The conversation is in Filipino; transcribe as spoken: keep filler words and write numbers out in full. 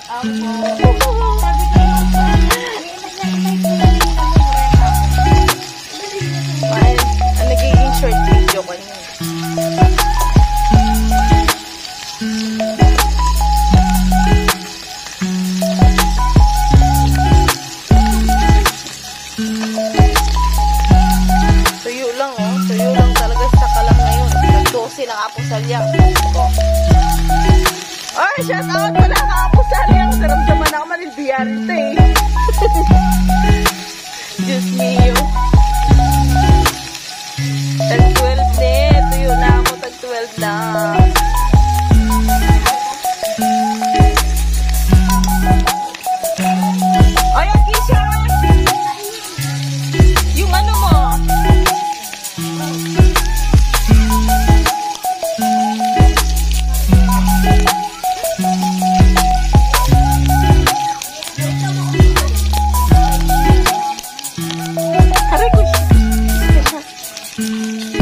Ang nagiging short video ko niya. Tuyo lang oh. Tuyo lang talaga sa kalam na yun. Nagdosi ng apusalyang. Ay, shout out pala ka apusalyang. Naramdaman ako manilbiyarin ito eh. Diyos mio. tag twelve net. Tuyo na ako. tag twelve na. Ay, ang kisya. Yung ano mo. Aray ko.